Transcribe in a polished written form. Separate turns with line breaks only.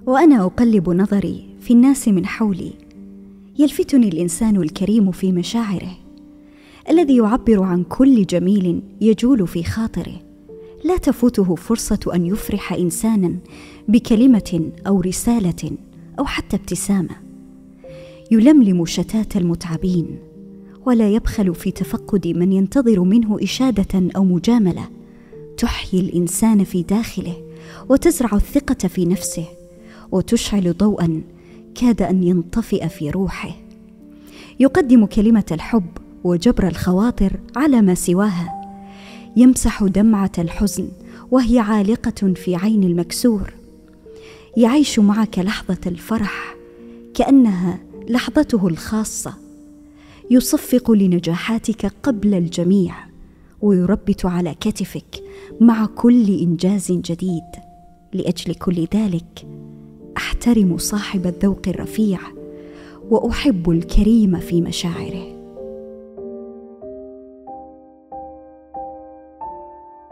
وأنا أقلب نظري في الناس من حولي يلفتني الإنسان الكريم في مشاعره، الذي يعبر عن كل جميل يجول في خاطره. لا تفوته فرصة أن يفرح إنسانا بكلمة أو رسالة أو حتى ابتسامة. يلملم شتات المتعبين، ولا يبخل في تفقد من ينتظر منه إشادة أو مجاملة تحيي الإنسان في داخله وتزرع الثقة في نفسه وتشعل ضوءا كاد أن ينطفئ في روحه. يقدم كلمة الحب وجبر الخواطر على ما سواها، يمسح دمعة الحزن وهي عالقة في عين المكسور، يعيش معك لحظة الفرح كأنها لحظته الخاصة، يصفق لنجاحاتك قبل الجميع ويربت على كتفك مع كل إنجاز جديد. لأجل كل ذلك أحترم صاحب الذوق الرفيع وأحب الكريم في مشاعره.